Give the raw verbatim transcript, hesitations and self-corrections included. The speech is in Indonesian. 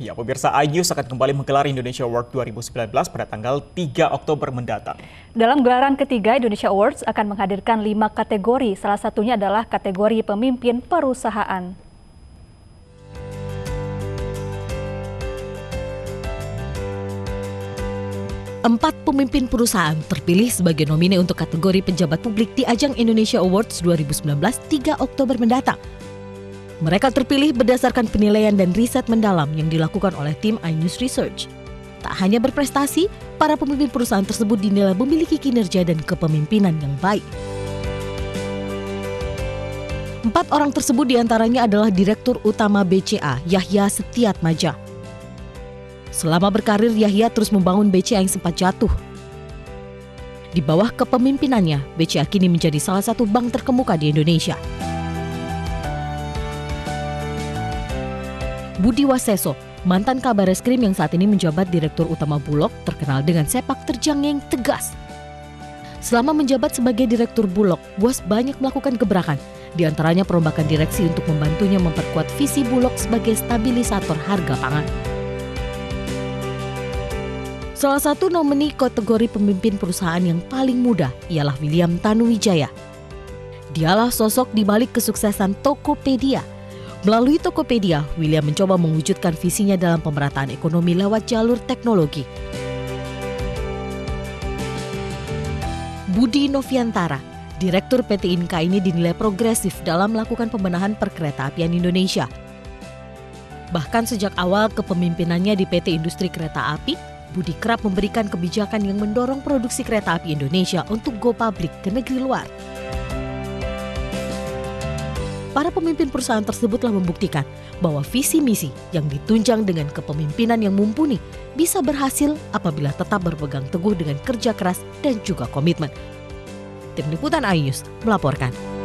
Ya, pemirsa, iNews akan kembali menggelar Indonesia Award dua ribu sembilan belas pada tanggal tiga Oktober mendatang. Dalam gelaran ketiga, Indonesia Awards akan menghadirkan lima kategori, salah satunya adalah kategori pemimpin perusahaan. Empat pemimpin perusahaan terpilih sebagai nomine untuk kategori pejabat publik di ajang Indonesia Awards dua ribu sembilan belas tiga Oktober mendatang. Mereka terpilih berdasarkan penilaian dan riset mendalam yang dilakukan oleh tim iNews Research. Tak hanya berprestasi, para pemimpin perusahaan tersebut dinilai memiliki kinerja dan kepemimpinan yang baik. Empat orang tersebut diantaranya adalah Direktur Utama B C A, Yahya Setiatmaja. Selama berkarir, Yahya terus membangun B C A yang sempat jatuh. Di bawah kepemimpinannya, B C A kini menjadi salah satu bank terkemuka di Indonesia. Budi Waseso, mantan Kabar Eskrim yang saat ini menjabat Direktur Utama Bulog, terkenal dengan sepak terjangnya yang tegas. Selama menjabat sebagai Direktur Bulog, Buas banyak melakukan gebrakan, di antaranya perombakan direksi untuk membantunya memperkuat visi Bulog sebagai stabilisator harga pangan. Salah satu nomini kategori pemimpin perusahaan yang paling muda ialah William Tanuwijaya. Dialah sosok di balik kesuksesan Tokopedia. Melalui Tokopedia, William mencoba mewujudkan visinya dalam pemerataan ekonomi lewat jalur teknologi. Budi Noviantara, Direktur P T Inka ini dinilai progresif dalam melakukan pembenahan perkeretaapian Indonesia. Bahkan sejak awal kepemimpinannya di P T Industri Kereta Api, Budi kerap memberikan kebijakan yang mendorong produksi kereta api Indonesia untuk go public ke negeri luar. Para pemimpin perusahaan tersebut telah membuktikan bahwa visi misi yang ditunjang dengan kepemimpinan yang mumpuni bisa berhasil apabila tetap berpegang teguh dengan kerja keras dan juga komitmen. Tim Liputan iNews melaporkan.